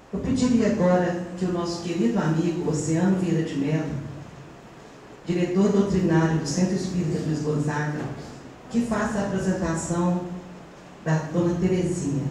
Eu pediria agora que o nosso querido amigo Oceano Vieira de Mello, diretor doutrinário do Centro Espírita Luiz Gonzaga, que faça a apresentação da Dona Terezinha.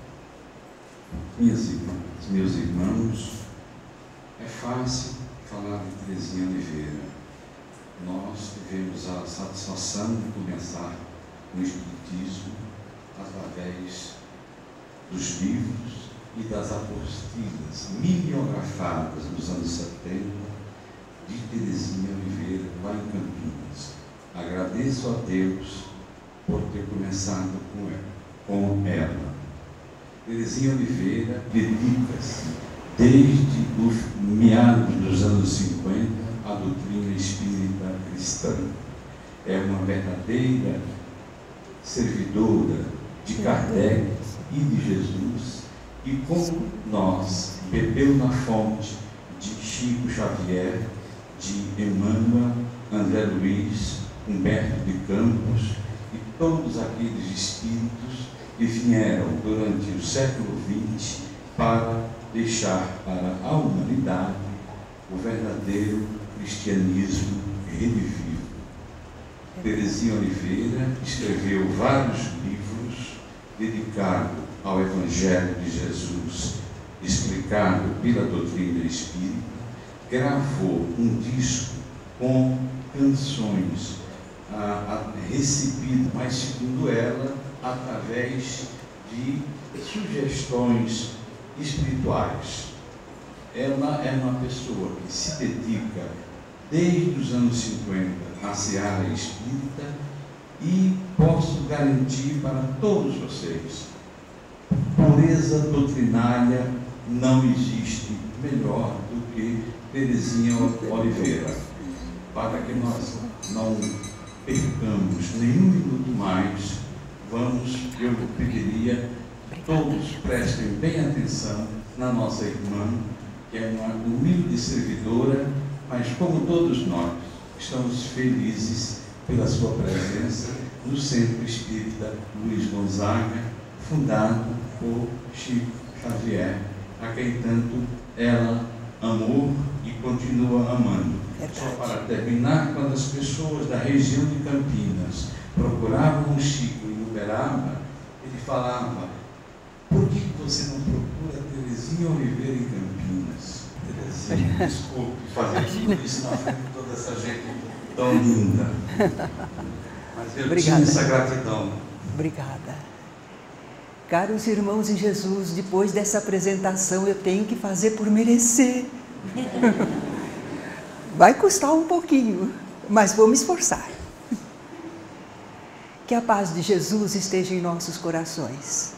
Minhas irmãs, meus irmãos, é fácil falar de Terezinha Oliveira. Nós tivemos a satisfação de começar o Espiritismo através dos livros e das apostilas mimeografadas nos anos 70 de Terezinha Oliveira, lá em Campinas. Agradeço a Deus por ter começado com ela. Terezinha Oliveira dedica-se, desde os meados dos anos 50, à doutrina espírita cristã. É uma verdadeira servidora de Kardec e de Jesus, e como nós, bebeu na fonte de Chico Xavier, de Emmanuel, André Luiz, Humberto de Campos e todos aqueles espíritos que vieram durante o século XX para deixar para a humanidade o verdadeiro cristianismo redivivo. Terezinha Oliveira escreveu vários livros dedicados ao Evangelho de Jesus, explicado pela doutrina espírita, gravou um disco com canções recebidas, mas segundo ela, através de sugestões espirituais. Ela é uma pessoa que se dedica desde os anos 50 à seara espírita, e posso garantir para todos vocês, pureza doutrinária não existe melhor do que Terezinha Oliveira. Para que nós não percamos nenhum minuto mais, eu pediria que todos prestem bem atenção na nossa irmã, que é uma humilde servidora, mas como todos nós, estamos felizes pela sua presença no Centro Espírita Luiz Gonzaga, fundado por Chico Xavier, a quem tanto ela amou e continua amando. Só para terminar, quando as pessoas da região de Campinas procuravam o Chico em Uberaba, ele falava: por que você não procura Terezinha Oliveira em Campinas? Terezinha, desculpe fazer tudo isso na frente de toda essa gente tão linda. Mas eu tinha essa gratidão. Obrigada. Caros irmãos em Jesus, depois dessa apresentação eu tenho que fazer por merecer. Vai custar um pouquinho, mas vou me esforçar. Que a paz de Jesus esteja em nossos corações.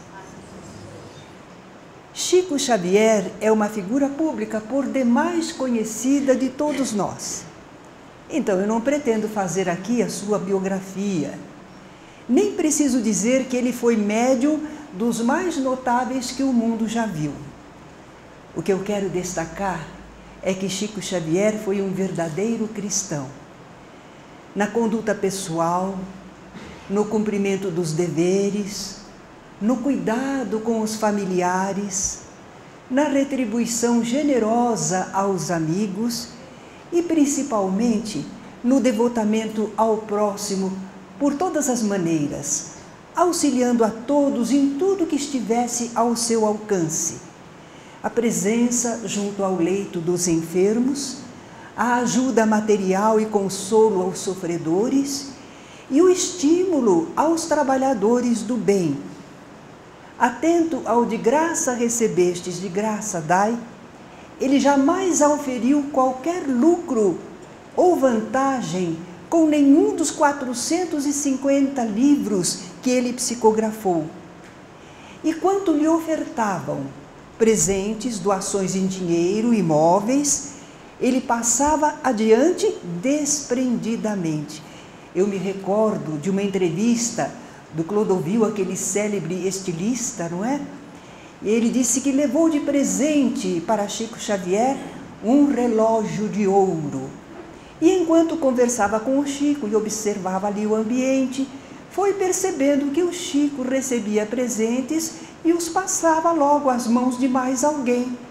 Chico Xavier é uma figura pública por demais conhecida de todos nós. Então eu não pretendo fazer aqui a sua biografia. Nem preciso dizer que ele foi médium dos mais notáveis que o mundo já viu. O que eu quero destacar é que Chico Xavier foi um verdadeiro cristão. Na conduta pessoal, no cumprimento dos deveres, no cuidado com os familiares, na retribuição generosa aos amigos e principalmente no devotamento ao próximo por todas as maneiras, auxiliando a todos em tudo que estivesse ao seu alcance. A presença junto ao leito dos enfermos, a ajuda material e consolo aos sofredores e o estímulo aos trabalhadores do bem. Atento ao de graça recebestes, de graça dai, ele jamais auferiu qualquer lucro ou vantagem com nenhum dos 450 livros que ele psicografou. E quanto lhe ofertavam presentes, doações em dinheiro, imóveis, ele passava adiante desprendidamente. Eu me recordo de uma entrevista do Clodovil, aquele célebre estilista, não é? E ele disse que levou de presente para Chico Xavier um relógio de ouro. E enquanto conversava com o Chico e observava ali o ambiente, foi percebendo que o Chico recebia presentes e os passava logo às mãos de mais alguém.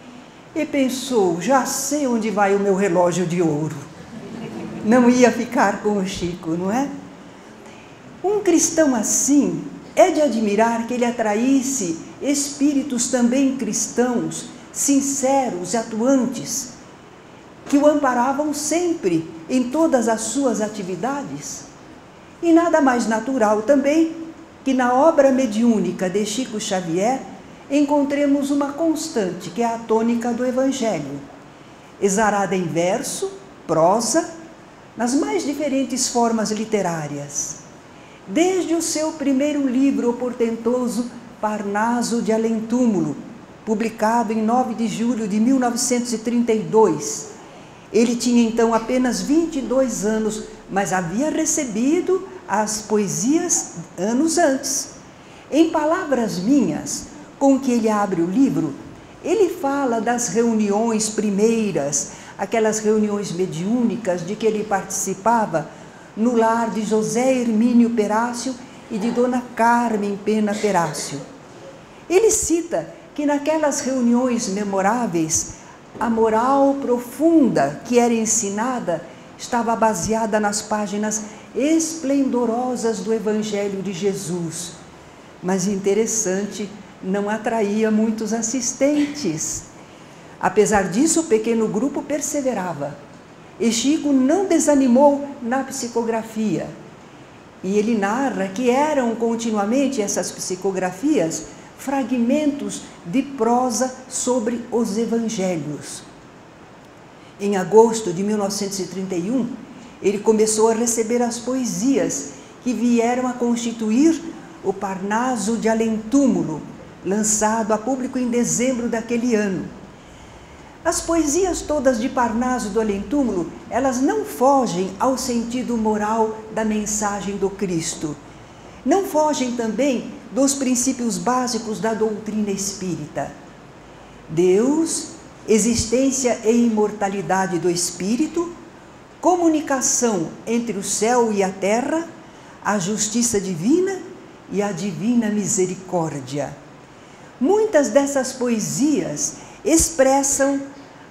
e pensou: já sei onde vai o meu relógio de ouro. Não ia ficar com o Chico, não é? Um cristão assim, é de admirar que ele atraísse espíritos também cristãos, sinceros e atuantes, que o amparavam sempre em todas as suas atividades. E nada mais natural também que na obra mediúnica de Chico Xavier encontremos uma constante, que é a tônica do Evangelho, exarada em verso, prosa, nas mais diferentes formas literárias. Desde o seu primeiro livro, o portentoso Parnaso de Além-Túmulo, publicado em 9 de julho de 1932. Ele tinha então apenas 22 anos, mas havia recebido as poesias anos antes. Em palavras minhas, com que ele abre o livro, ele fala das reuniões primeiras, aquelas reuniões mediúnicas de que ele participava no lar de José Hermínio Perácio e de Dona Carmen Pena Perácio. Ele cita que naquelas reuniões memoráveis, a moral profunda que era ensinada estava baseada nas páginas esplendorosas do Evangelho de Jesus. Mas interessante, não atraía muitos assistentes. Apesar disso, o pequeno grupo perseverava. E Chico não desanimou na psicografia. E ele narra que eram continuamente essas psicografias fragmentos de prosa sobre os evangelhos. Em agosto de 1931, ele começou a receber as poesias que vieram a constituir o Parnaso de Além-Túmulo, lançado a público em dezembro daquele ano. As poesias todas de Parnaso do Além-Túmulo, elas não fogem ao sentido moral da mensagem do Cristo. Não fogem também dos princípios básicos da doutrina espírita. Deus, existência e imortalidade do espírito, comunicação entre o céu e a terra, a justiça divina e a divina misericórdia. Muitas dessas poesias expressam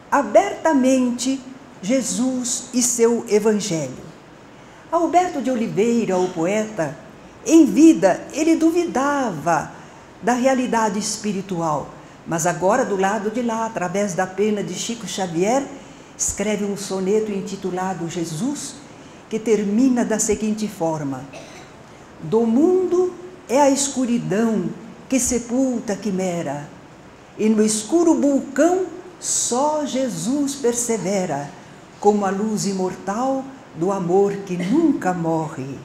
abertamente Jesus e seu Evangelho. Alberto de Oliveira, o poeta, em vida, ele duvidava da realidade espiritual, mas agora, do lado de lá, através da pena de Chico Xavier, escreve um soneto intitulado Jesus, que termina da seguinte forma: do mundo é a escuridão que sepulta a quimera, e no escuro vulcão só Jesus persevera, como a luz imortal do amor que nunca morre.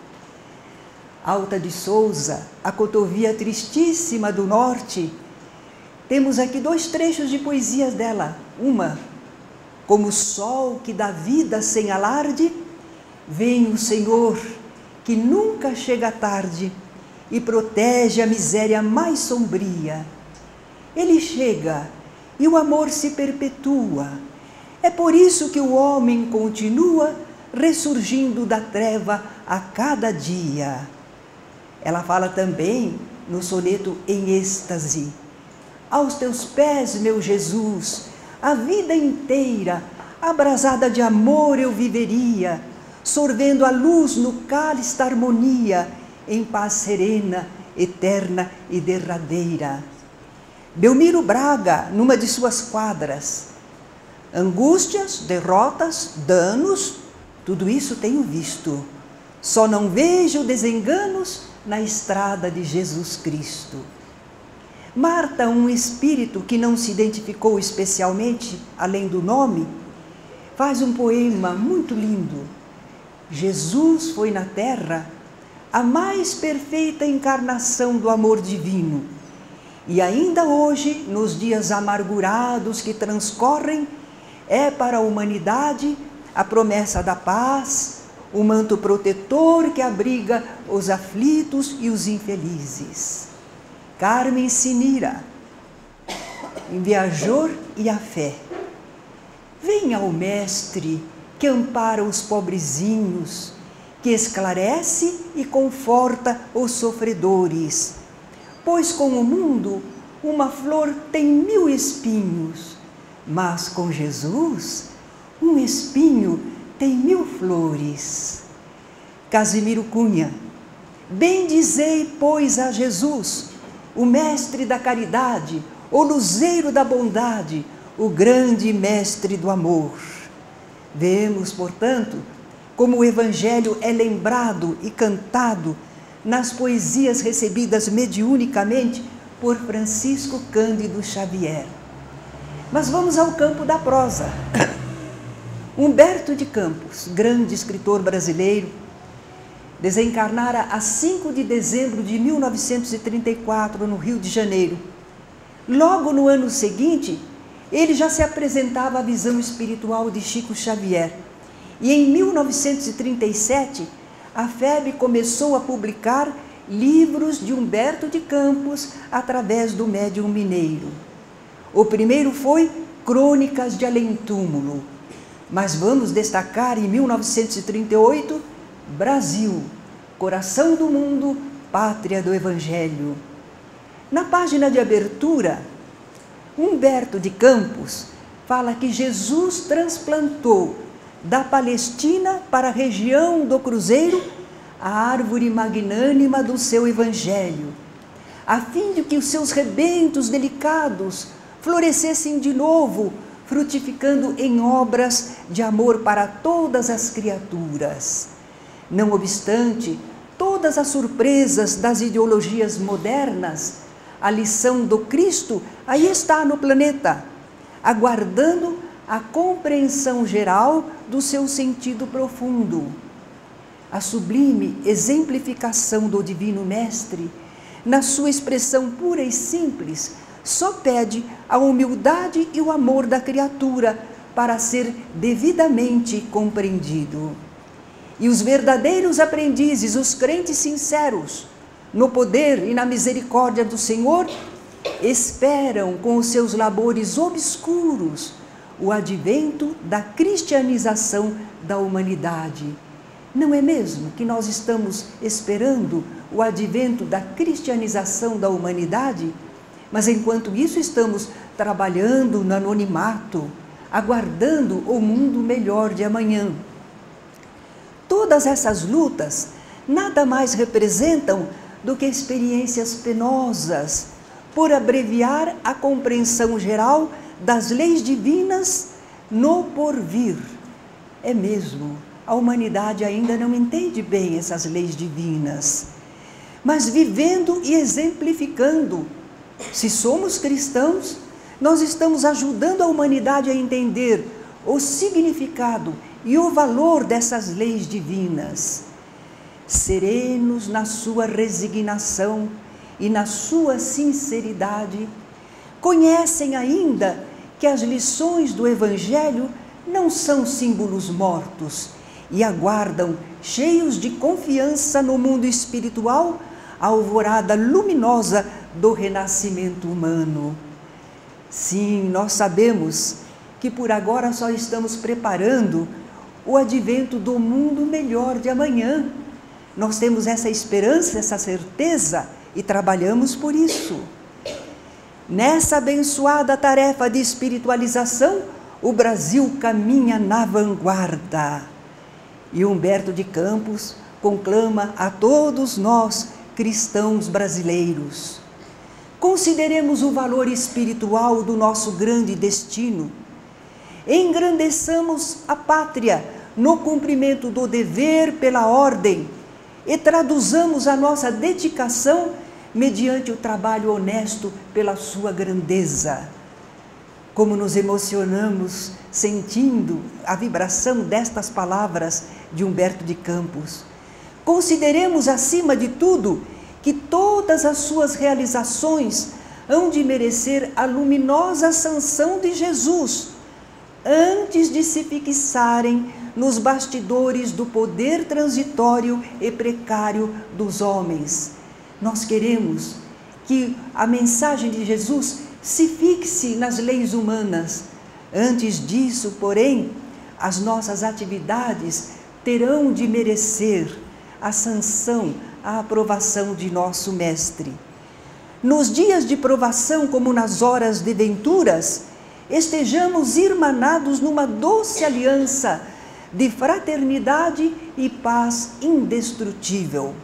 Alta de Souza, a cotovia tristíssima do norte, temos aqui 2 trechos de poesias dela. Uma: como o sol que dá vida sem alarde, vem o Senhor, que nunca chega tarde, e protege a miséria mais sombria. Ele chega e o amor se perpetua. É por isso que o homem continua ressurgindo da treva a cada dia. Ela fala também no soneto Em Êxtase: aos teus pés, meu Jesus, a vida inteira, abrasada de amor eu viveria, sorvendo a luz no cálice da harmonia, em paz serena, eterna e derradeira. Belmiro Braga, numa de suas quadras: angústias, derrotas, danos, tudo isso tenho visto. Só não vejo desenganos na estrada de Jesus Cristo. Marta, um espírito que não se identificou especialmente, além do nome, faz um poema muito lindo. Jesus foi na terra a mais perfeita encarnação do amor divino. E ainda hoje, nos dias amargurados que transcorrem, é para a humanidade a promessa da paz, o manto protetor que abriga os aflitos e os infelizes. Carmen Sinira, em Viajor e a Fé. Venha ao Mestre que ampara os pobrezinhos, que esclarece e conforta os sofredores, pois com o mundo uma flor tem 1000 espinhos, Mas com Jesus, um espinho tem 1000 flores. Casimiro Cunha. Bendizei, pois, a Jesus, o mestre da caridade, o luzeiro da bondade, o grande mestre do amor. Vemos, portanto, como o Evangelho é lembrado e cantado nas poesias recebidas mediunicamente por Francisco Cândido Xavier. Mas vamos ao campo da prosa. Humberto de Campos, grande escritor brasileiro, desencarnara a 5 de dezembro de 1934, no Rio de Janeiro. Logo no ano seguinte, ele já se apresentava à visão espiritual de Chico Xavier. E em 1937, a FEB começou a publicar livros de Humberto de Campos através do médium mineiro. O primeiro foi Crônicas de Além-Túmulo. Mas vamos destacar em 1938, Brasil, Coração do Mundo, Pátria do Evangelho. Na página de abertura, Humberto de Campos fala que Jesus transplantou da Palestina para a região do Cruzeiro a árvore magnânima do seu Evangelho, a fim de que os seus rebentos delicados florescessem de novo, frutificando em obras de amor para todas as criaturas. Não obstante todas as surpresas das ideologias modernas, a lição do Cristo aí está no planeta, aguardando a compreensão geral do seu sentido profundo. A sublime exemplificação do Divino Mestre, na sua expressão pura e simples, só pede a humildade e o amor da criatura para ser devidamente compreendido. E os verdadeiros aprendizes, os crentes sinceros, no poder e na misericórdia do Senhor, esperam com os seus labores obscuros o advento da cristianização da humanidade. Não é mesmo que nós estamos esperando o advento da cristianização da humanidade? Mas enquanto isso estamos trabalhando no anonimato, aguardando o mundo melhor de amanhã. Todas essas lutas nada mais representam do que experiências penosas por abreviar a compreensão geral das leis divinas no porvir. É mesmo, a humanidade ainda não entende bem essas leis divinas, mas vivendo e exemplificando. Se somos cristãos, nós estamos ajudando a humanidade a entender o significado e o valor dessas leis divinas. Serenos na sua resignação e na sua sinceridade, conhecem ainda que as lições do Evangelho não são símbolos mortos e aguardam, cheios de confiança no mundo espiritual, a alvorada luminosa do renascimento humano. Sim, nós sabemos que por agora só estamos preparando o advento do mundo melhor de amanhã. Nós temos essa esperança, essa certeza e trabalhamos por isso. Nessa abençoada tarefa de espiritualização, o Brasil caminha na vanguarda. E Humberto de Campos conclama a todos nós, cristãos brasileiros: consideremos o valor espiritual do nosso grande destino, engrandeçamos a pátria no cumprimento do dever pela ordem e traduzamos a nossa dedicação mediante o trabalho honesto pela sua grandeza. Como nos emocionamos sentindo a vibração destas palavras de Humberto de Campos. Consideremos, acima de tudo, que todas as suas realizações hão de merecer a luminosa sanção de Jesus, antes de se fixarem nos bastidores do poder transitório e precário dos homens. Nós queremos que a mensagem de Jesus se fixe nas leis humanas. Antes disso, porém, as nossas atividades terão de merecer a sanção, a aprovação de nosso Mestre. Nos dias de provação, como nas horas de venturas, estejamos irmanados numa doce aliança de fraternidade e paz indestrutível.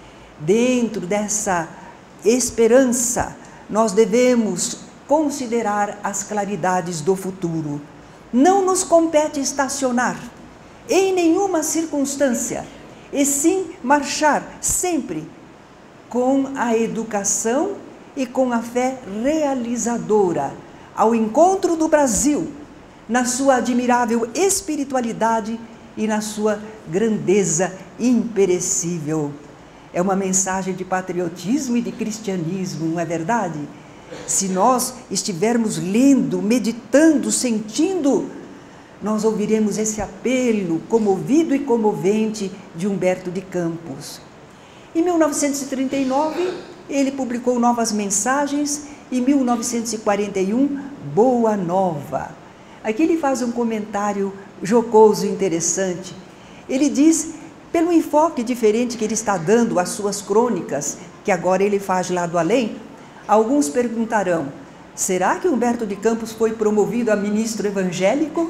Dentro dessa esperança, nós devemos considerar as claridades do futuro. Não nos compete estacionar em nenhuma circunstância, e sim marchar sempre com a educação e com a fé realizadora ao encontro do Brasil, na sua admirável espiritualidade e na sua grandeza imperecível. É uma mensagem de patriotismo e de cristianismo, não é verdade? Se nós estivermos lendo, meditando, sentindo, nós ouviremos esse apelo comovido e comovente de Humberto de Campos. Em 1939, ele publicou Novas Mensagens, em 1941, Boa Nova. Aqui ele faz um comentário jocoso e interessante. Ele diz, pelo enfoque diferente que ele está dando às suas crônicas, que agora ele faz lá do além, alguns perguntarão, será que Humberto de Campos foi promovido a ministro evangélico?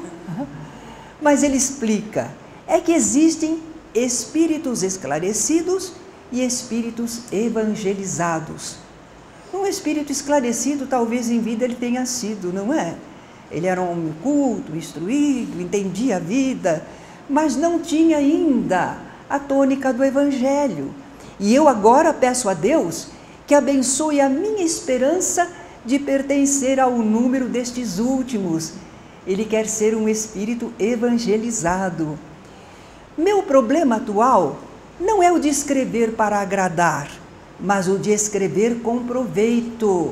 Mas ele explica, é que existem espíritos esclarecidos e espíritos evangelizados. Um espírito esclarecido, talvez em vida ele tenha sido, não é? Ele era um homem culto, instruído, entendia a vida, mas não tinha ainda a tônica do Evangelho. E eu agora peço a Deus que abençoe a minha esperança de pertencer ao número destes últimos. Ele quer ser um espírito evangelizado. Meu problema atual não é o de escrever para agradar, mas o de escrever com proveito.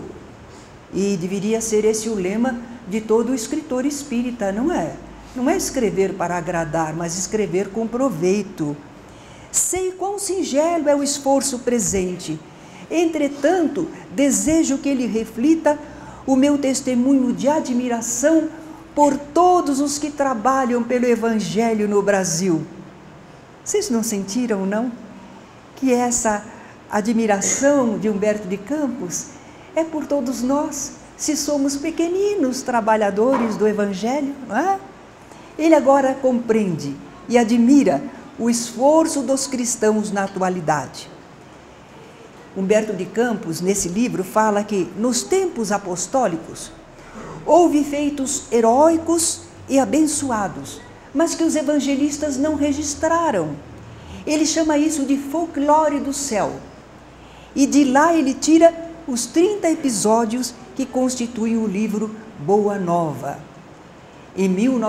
E deveria ser esse o lema de todo escritor espírita, não é? Não é escrever para agradar, mas escrever com proveito. Sei quão singelo é o esforço presente. Entretanto, desejo que ele reflita o meu testemunho de admiração por todos os que trabalham pelo Evangelho no Brasil. Vocês não sentiram, não? Que essa admiração de Humberto de Campos é por todos nós, se somos pequeninos trabalhadores do Evangelho, não é? Ele agora compreende e admira o esforço dos cristãos na atualidade. Humberto de Campos, nesse livro, fala que nos tempos apostólicos houve feitos heróicos e abençoados, mas que os evangelistas não registraram. Ele chama isso de folclore do céu. E de lá ele tira os 30 episódios que constituem o livro Boa Nova. Em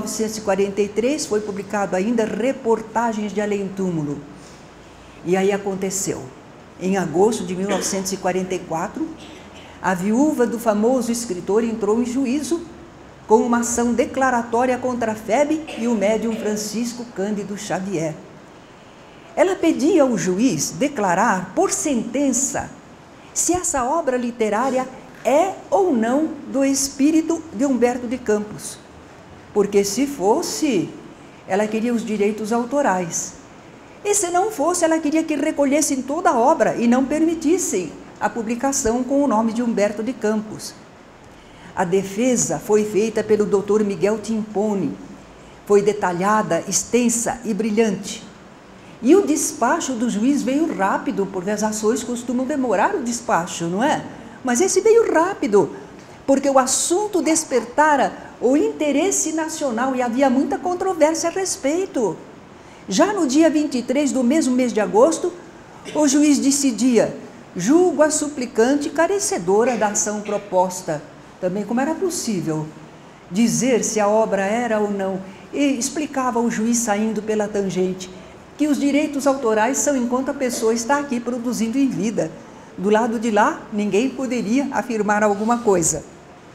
1943 foi publicado ainda Reportagens de Além-Túmulo. E aí aconteceu. Em agosto de 1944, a viúva do famoso escritor entrou em juízo com uma ação declaratória contra a FEB e o médium Francisco Cândido Xavier. Ela pedia ao juiz declarar por sentença se essa obra literária é ou não do espírito de Humberto de Campos. Porque se fosse, ela queria os direitos autorais. E se não fosse, ela queria que recolhessem toda a obra e não permitissem a publicação com o nome de Humberto de Campos. A defesa foi feita pelo Dr. Miguel Timpone. Foi detalhada, extensa e brilhante. E o despacho do juiz veio rápido, porque as ações costumam demorar o despacho, não é? Mas esse veio rápido, porque o assunto despertara o interesse nacional e havia muita controvérsia a respeito. Já no dia 23 do mesmo mês de agosto, o juiz decidia: julgo a suplicante carecedora da ação proposta. Também como era possível dizer se a obra era ou não. E explicava o juiz saindo pela tangente que os direitos autorais são enquanto a pessoa está aqui produzindo em vida. Do lado de lá, ninguém poderia afirmar alguma coisa.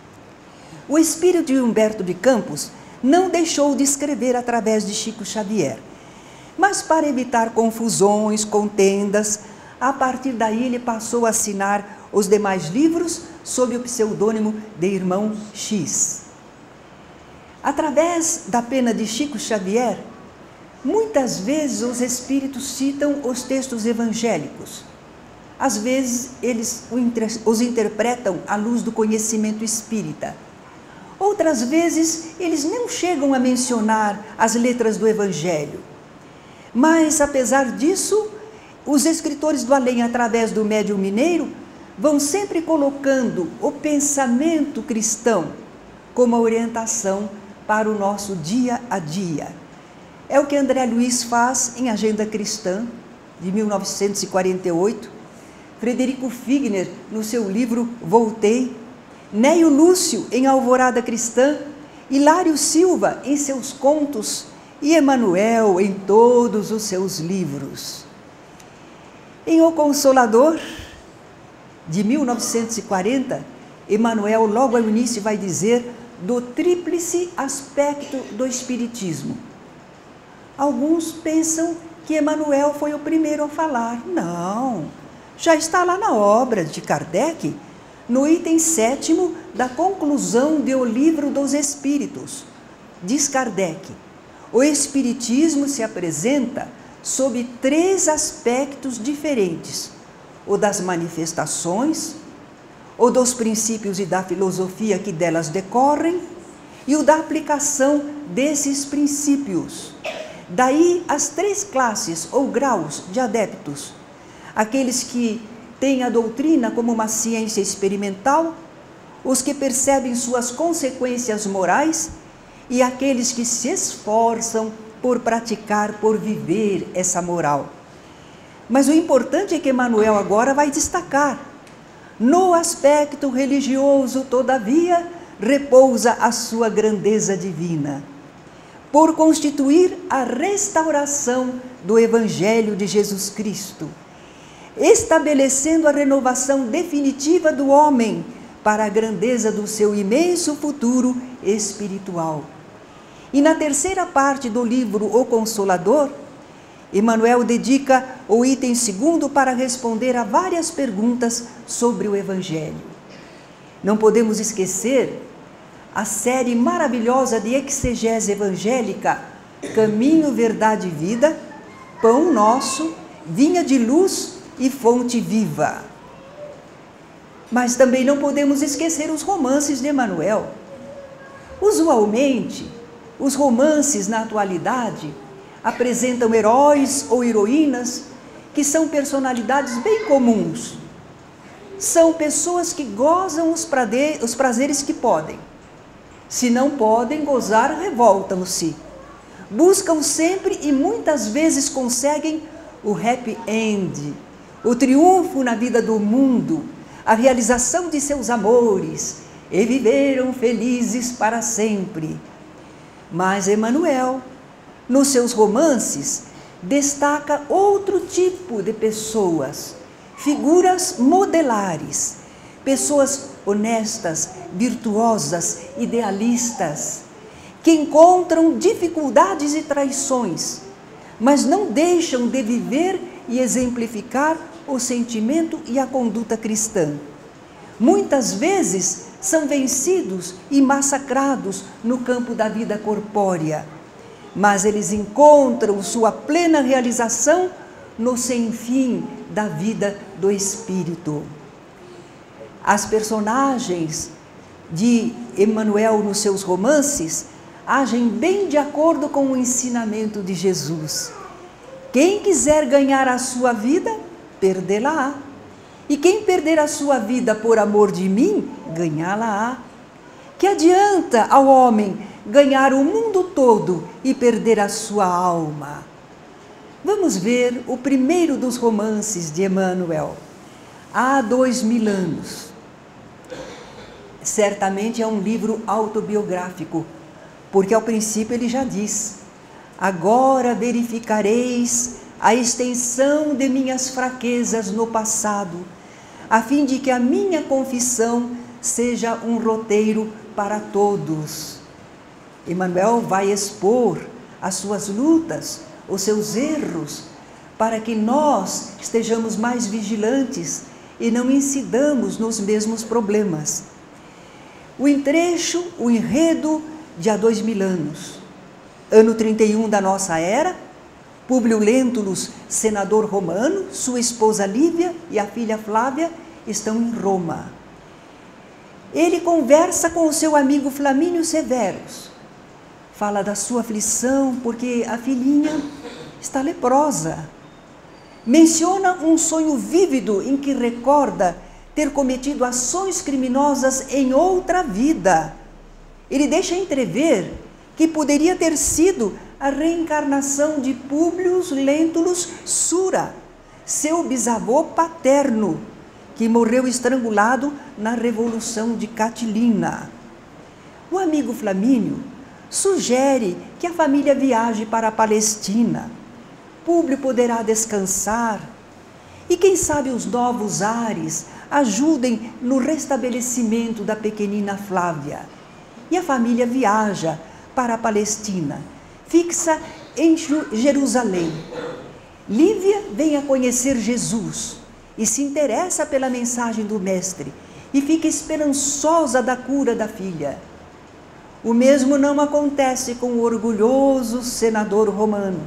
O espírito de Humberto de Campos não deixou de escrever através de Chico Xavier. Mas para evitar confusões, contendas, a partir daí ele passou a assinar os demais livros sob o pseudônimo de Irmão X. Através da pena de Chico Xavier, muitas vezes os espíritos citam os textos evangélicos. Às vezes eles os interpretam à luz do conhecimento espírita. Outras vezes, eles não chegam a mencionar as letras do Evangelho. Mas, apesar disso, os escritores do além, através do médium mineiro, vão sempre colocando o pensamento cristão como a orientação para o nosso dia a dia. É o que André Luiz faz em Agenda Cristã, de 1948, Frederico Figner, no seu livro Voltei, Neio Lúcio, em Alvorada Cristã, Hilário Silva, em seus contos, e Emmanuel, em todos os seus livros. Em O Consolador, de 1940, Emmanuel, logo ao início, vai dizer do tríplice aspecto do Espiritismo. Alguns pensam que Emmanuel foi o primeiro a falar. Não, já está lá na obra de Kardec, no item 7º da conclusão do Livro dos Espíritos. Diz Kardec: o Espiritismo se apresenta sob 3 aspectos diferentes: o das manifestações, o dos princípios e da filosofia que delas decorrem, e o da aplicação desses princípios. Daí as 3 classes ou graus de adeptos: aqueles que têm a doutrina como uma ciência experimental, os que percebem suas consequências morais e aqueles que se esforçam por praticar, por viver essa moral. Mas o importante é que Emmanuel agora vai destacar: no aspecto religioso, todavia, repousa a sua grandeza divina, por constituir a restauração do Evangelho de Jesus Cristo, estabelecendo a renovação definitiva do homem para a grandeza do seu imenso futuro espiritual. E na terceira parte do livro O Consolador, Emmanuel dedica o item 2º para responder a várias perguntas sobre o Evangelho. Não podemos esquecer a série maravilhosa de exegese evangélica Caminho, Verdade e Vida, Pão Nosso, Vinha de Luz e Fonte Viva. Mas também não podemos esquecer os romances de Emmanuel. Usualmente, os romances na atualidade apresentam heróis ou heroínas que são personalidades bem comuns. São pessoas que gozam os prazeres que podem. Se não podem gozar, revoltam-se. Buscam sempre e muitas vezes conseguem o happy end, o triunfo na vida do mundo, a realização de seus amores, e viveram felizes para sempre. Mas Emmanuel, nos seus romances, destaca outro tipo de pessoas, figuras modelares, pessoas honestas, virtuosas, idealistas, que encontram dificuldades e traições, mas não deixam de viver e exemplificar o sentimento e a conduta cristã. Muitas vezes são vencidos e massacrados no campo da vida corpórea, mas eles encontram sua plena realização no sem-fim da vida do espírito. As personagens de Emmanuel nos seus romances agem bem de acordo com o ensinamento de Jesus. Quem quiser ganhar a sua vida, perdê-la-á. E quem perder a sua vida por amor de mim, ganhá-la-á. Que adianta ao homem ganhar o mundo todo e perder a sua alma? Vamos ver o primeiro dos romances de Emmanuel. Há 2000 anos. Certamente é um livro autobiográfico, porque ao princípio ele já diz: agora verificareis a extensão de minhas fraquezas no passado, a fim de que a minha confissão seja um roteiro para todos. Emmanuel vai expor as suas lutas, os seus erros, para que nós estejamos mais vigilantes e não incidamos nos mesmos problemas. O entrecho, o enredo de há 2000 anos. Ano 31 da nossa era, Públio Lentulus, senador romano, sua esposa Lívia e a filha Flávia estão em Roma. ele conversa com o seu amigo Flamínio Severus. Fala da sua aflição porque a filhinha está leprosa. Menciona um sonho vívido em que recorda ter cometido ações criminosas em outra vida. Ele deixa entrever que poderia ter sido a reencarnação de Públio Lentulus Sura, seu bisavô paterno, que morreu estrangulado na Revolução de Catilina. O amigo Flamínio sugere que a família viaje para a Palestina. Públio poderá descansar e, quem sabe, os novos ares ajudem no restabelecimento da pequenina Flávia. E a família viaja para a Palestina, fixa em Jerusalém. Lívia vem a conhecer Jesus e se interessa pela mensagem do Mestre e fica esperançosa da cura da filha. O mesmo não acontece com o orgulhoso senador romano.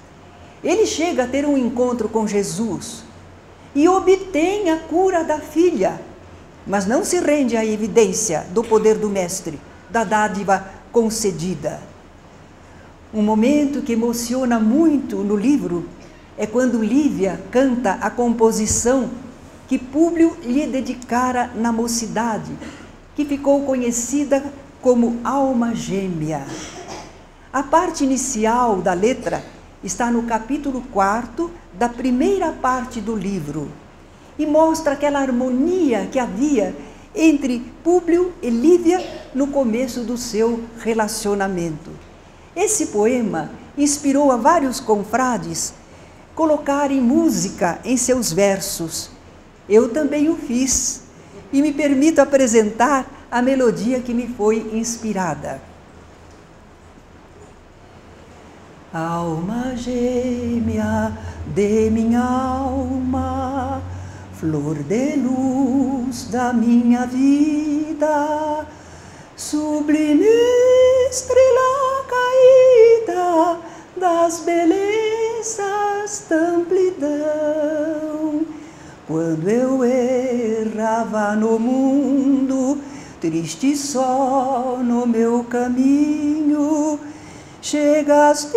Ele chega a ter um encontro com Jesus e obtém a cura da filha, mas não se rende à evidência do poder do Mestre, da dádiva concedida. Um momento que emociona muito no livro é quando Lívia canta a composição que Públio lhe dedicara na mocidade, que ficou conhecida como Alma Gêmea. A parte inicial da letra está no capítulo 4 da primeira parte do livro e mostra aquela harmonia que havia entre Públio e Lívia no começo do seu relacionamento. Esse poema inspirou a vários confrades colocarem música em seus versos. Eu também o fiz e me permito apresentar a melodia que me foi inspirada. Alma gêmea de minha alma, flor de luz da minha vida, sublime estrela caída das belezas da amplidão. Quando eu errava no mundo, triste só no meu caminho, chegaste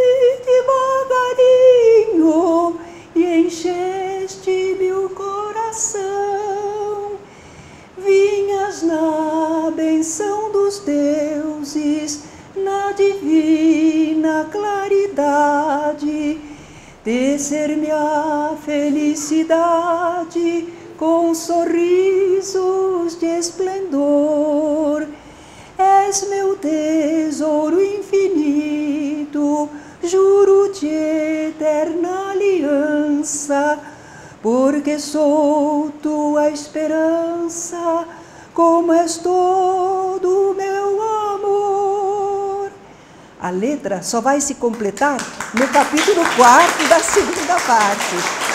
devagarinho e encheste-me o coração. Vinhas na benção dos deuses, na divina claridade, tecer-me a felicidade com sorrisos de esplendor. És meu tesouro infinito, juro de eterna aliança, porque sou tua esperança, como és todo o meu amor. A letra só vai se completar no capítulo 4 da segunda parte.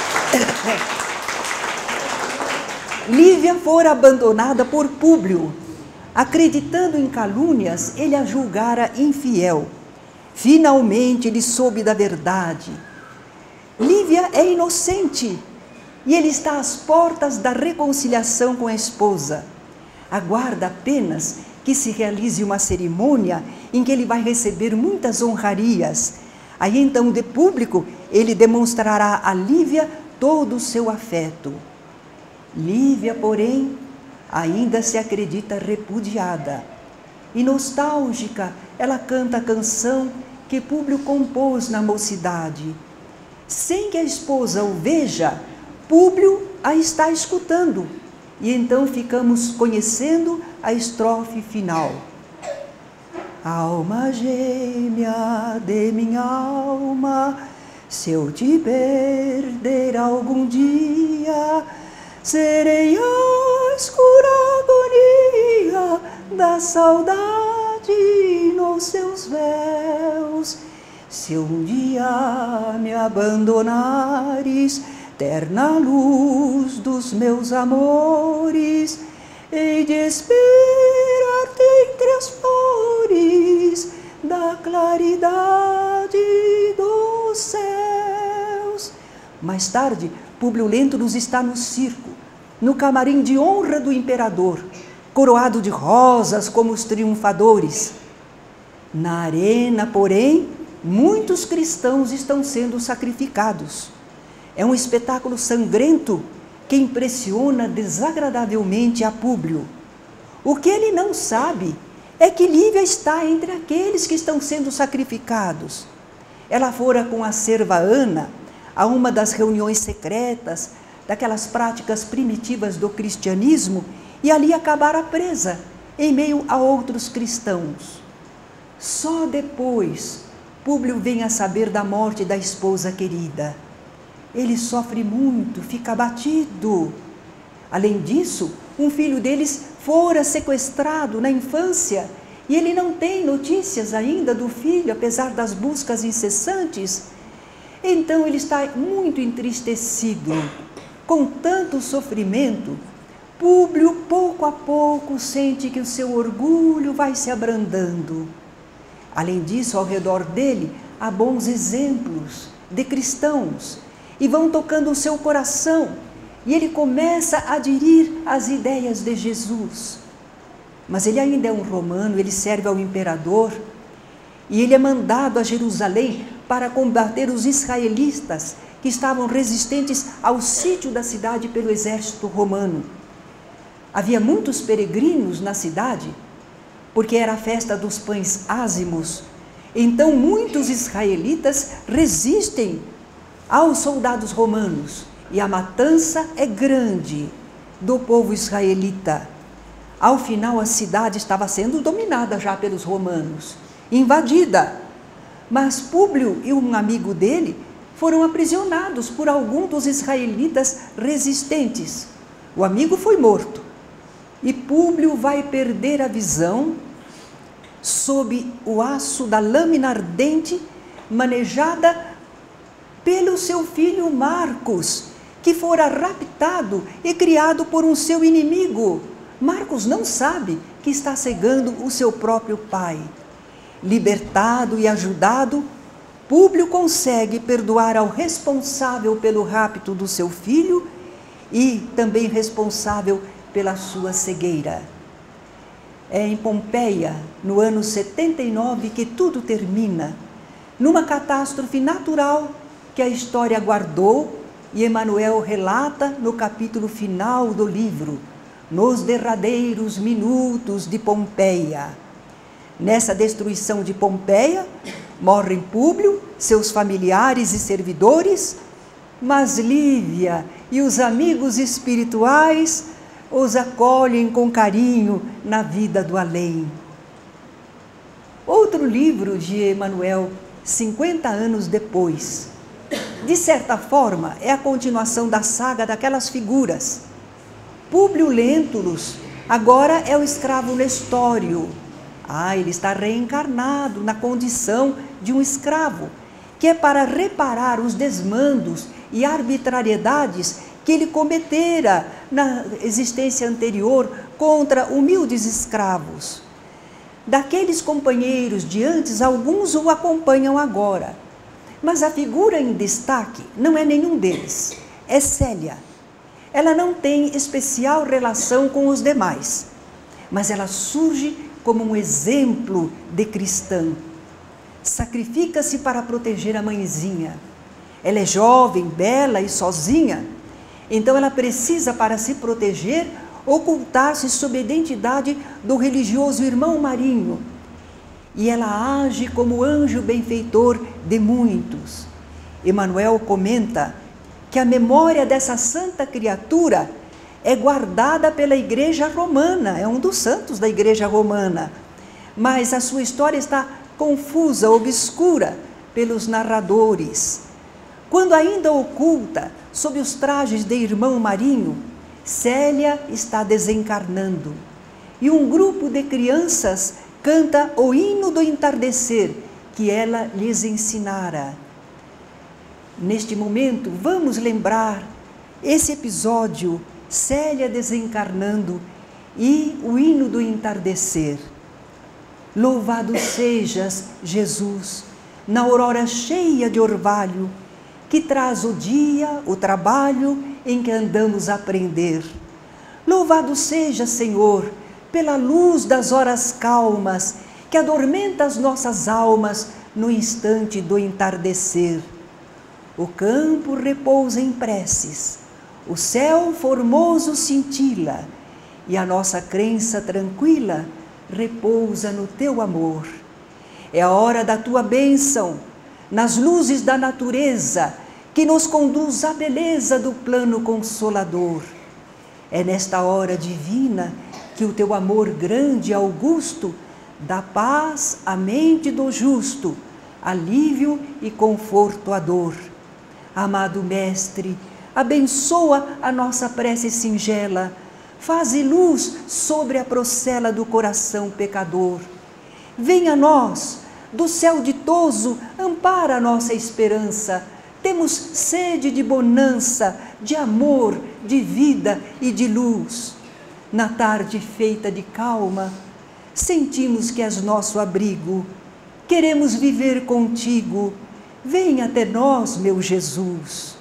Lívia fora abandonada por Públio. Acreditando em calúnias, ele a julgara infiel. Finalmente ele soube da verdade. Lívia é inocente e ele está às portas da reconciliação com a esposa. Aguarda apenas que se realize uma cerimônia em que ele vai receber muitas honrarias. Aí então, de público, ele demonstrará a Lívia todo o seu afeto. Lívia, porém, ainda se acredita repudiada. E nostálgica, ela canta a canção que Públio compôs na mocidade. Sem que a esposa o veja, Públio a está escutando. E então ficamos conhecendo a estrofe final. Alma gêmea de minha alma, se eu te perder algum dia, serei a escura agonia da saudade nos seus véus. Se um dia me abandonares, terna luz dos meus amores, hei de esperar-te entre as flores da claridade dos céus. Mais tarde, Públio Lentulus está no circo, no camarim de honra do imperador, coroado de rosas como os triunfadores. Na arena, porém, muitos cristãos estão sendo sacrificados. É um espetáculo sangrento que impressiona desagradavelmente a Públio. O que ele não sabe é que Lívia está entre aqueles que estão sendo sacrificados. Ela fora com a serva Ana a uma das reuniões secretas, daquelas práticas primitivas do cristianismo, e ali acabara presa, em meio a outros cristãos. Só depois, Públio vem a saber da morte da esposa querida. Ele sofre muito, fica abatido. Além disso, um filho deles fora sequestrado na infância, e ele não tem notícias ainda do filho, apesar das buscas incessantes. Então ele está muito entristecido. Com tanto sofrimento, Públio, pouco a pouco, sente que o seu orgulho vai se abrandando. Além disso, ao redor dele, há bons exemplos de cristãos, e vão tocando o seu coração, e ele começa a aderir às ideias de Jesus. Mas ele ainda é um romano, ele serve ao imperador, e ele é mandado a Jerusalém para combater os israelitas que estavam resistentes ao sítio da cidade pelo exército romano. Havia muitos peregrinos na cidade, porque era a festa dos pães ázimos. Então muitos israelitas resistem aos soldados romanos, e a matança é grande do povo israelita. Ao final, a cidade estava sendo dominada já pelos romanos, invadida. Mas Públio e um amigo dele foram aprisionados por algum dos israelitas resistentes. O amigo foi morto, e Públio vai perder a visão sob o aço da lâmina ardente manejada pelo seu filho Marcos, que fora raptado e criado por um seu inimigo. Marcos não sabe que está cegando o seu próprio pai. Libertado e ajudado, Públio consegue perdoar ao responsável pelo rapto do seu filho e também responsável pela sua cegueira. É em Pompeia, no ano 79, que tudo termina, numa catástrofe natural que a história guardou e Emmanuel relata no capítulo final do livro, nos derradeiros minutos de Pompeia. Nessa destruição de Pompeia, morrem Públio, seus familiares e servidores, mas Lívia e os amigos espirituais os acolhem com carinho na vida do além. Outro livro de Emmanuel, 50 anos depois, de certa forma é a continuação da saga daquelas figuras. Públio Lentulus agora é o escravo Nestório. Ele está reencarnado na condição de um escravo, que é para reparar os desmandos e arbitrariedades que ele cometera na existência anterior contra humildes escravos. Daqueles companheiros de antes, alguns o acompanham agora, mas a figura em destaque não é nenhum deles, é Célia. Ela não tem especial relação com os demais, mas ela surge como um exemplo de cristã. Sacrifica-se para proteger a mãezinha. Ela é jovem, bela e sozinha, então ela precisa, para se proteger, ocultar-se sob a identidade do religioso irmão Marinho. E ela age como anjo benfeitor de muitos. Emmanuel comenta que a memória dessa santa criatura é guardada pela Igreja Romana, é um dos santos da Igreja Romana, mas a sua história está confusa, obscura pelos narradores. Quando ainda oculta, sob os trajes de irmão Marinho, Célia está desencarnando, e um grupo de crianças canta o hino do entardecer que ela lhes ensinara. Neste momento, vamos lembrar esse episódio, Célia desencarnando e o hino do entardecer. Louvado sejas, Jesus, na aurora cheia de orvalho, que traz o dia, o trabalho em que andamos a aprender. Louvado seja, Senhor, pela luz das horas calmas, que adormenta as nossas almas no instante do entardecer. O campo repousa em preces, o céu formoso cintila, e a nossa crença tranquila repousa no teu amor. É a hora da tua bênção, nas luzes da natureza, que nos conduz à beleza do plano consolador. É nesta hora divina que o teu amor grande e augusto dá paz à mente do justo, alívio e conforto à dor. Amado Mestre, abençoa a nossa prece singela, faze luz sobre a procela do coração pecador. Venha a nós, do céu ditoso, ampara a nossa esperança. Temos sede de bonança, de amor, de vida e de luz. Na tarde feita de calma, sentimos que és nosso abrigo. Queremos viver contigo. Venha até nós, meu Jesus.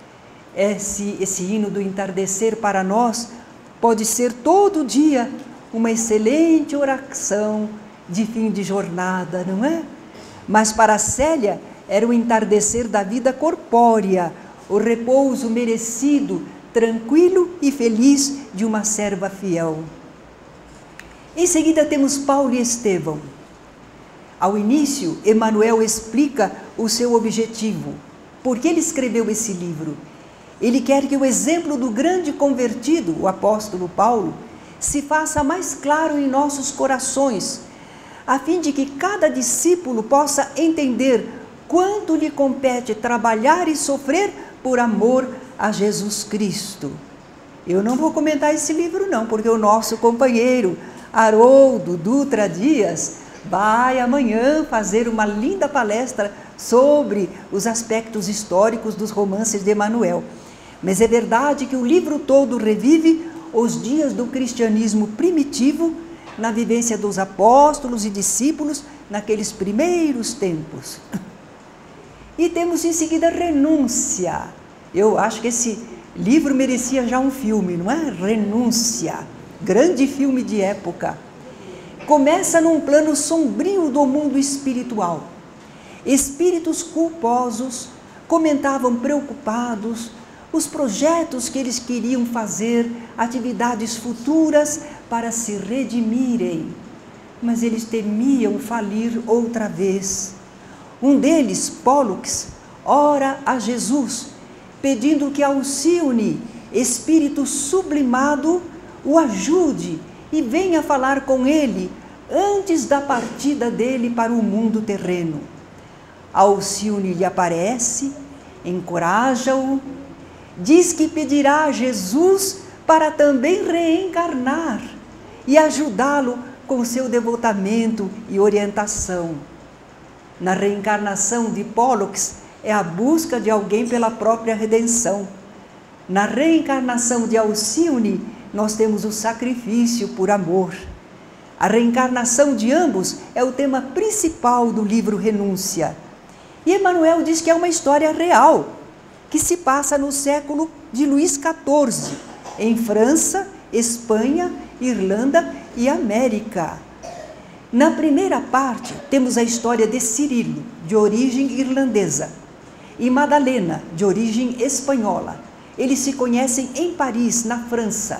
Esse hino do entardecer para nós pode ser todo dia uma excelente oração de fim de jornada, não é? Mas para Célia era o entardecer da vida corpórea, o repouso merecido, tranquilo e feliz de uma serva fiel. Em seguida temos Paulo e Estevão. Ao início, Emmanuel explica o seu objetivo. Por que ele escreveu esse livro? Ele quer que o exemplo do grande convertido, o apóstolo Paulo, se faça mais claro em nossos corações, a fim de que cada discípulo possa entender quanto lhe compete trabalhar e sofrer por amor a Jesus Cristo. Eu não vou comentar esse livro não, porque o nosso companheiro Haroldo Dutra Dias vai amanhã fazer uma linda palestra sobre os aspectos históricos dos romances de Emmanuel. Mas é verdade que o livro todo revive os dias do cristianismo primitivo, na vivência dos apóstolos e discípulos naqueles primeiros tempos. E temos em seguida Renúncia. Eu acho que esse livro merecia já um filme, não é? Renúncia, grande filme de época. Começa num plano sombrio do mundo espiritual. Espíritos culposos comentavam preocupados os projetos que eles queriam fazer, atividades futuras para se redimirem. Mas eles temiam falir outra vez. Um deles, Pólux, ora a Jesus, pedindo que Alcione, espírito sublimado, o ajude e venha falar com ele antes da partida dele para o mundo terreno. Alcione lhe aparece, encoraja-o, diz que pedirá a Jesus para também reencarnar e ajudá-lo com seu devotamento e orientação. Na reencarnação de Pólux é a busca de alguém pela própria redenção. Na reencarnação de Alcione, nós temos o sacrifício por amor. A reencarnação de ambos é o tema principal do livro Renúncia. E Emmanuel diz que é uma história real, que se passa no século de Luís XIV, em França, Espanha, Irlanda e América. Na primeira parte, temos a história de Cirilo, de origem irlandesa, e Madalena, de origem espanhola. Eles se conhecem em Paris, na França.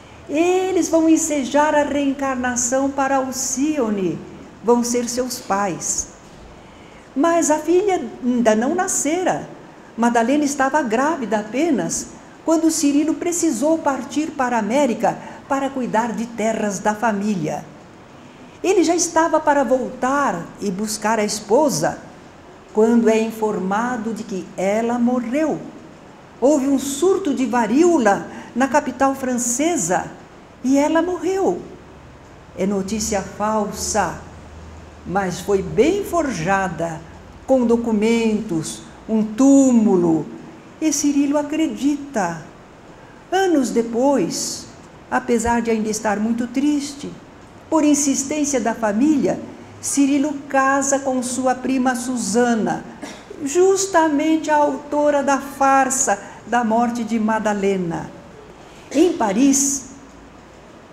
Eles vão ensejar a reencarnação para Alcione, vão ser seus pais. Mas a filha ainda não nascera. Madalena estava grávida apenas quando Cirilo precisou partir para a América para cuidar de terras da família. Ele já estava para voltar e buscar a esposa quando é informado de que ela morreu. Houve um surto de varíola na capital francesa e ela morreu. É notícia falsa, mas foi bem forjada, com documentos, um túmulo. E Cirilo acredita. Anos depois, apesar de ainda estar muito triste, por insistência da família, Cirilo casa com sua prima Susana, justamente a autora da farsa da morte de Madalena. Em Paris,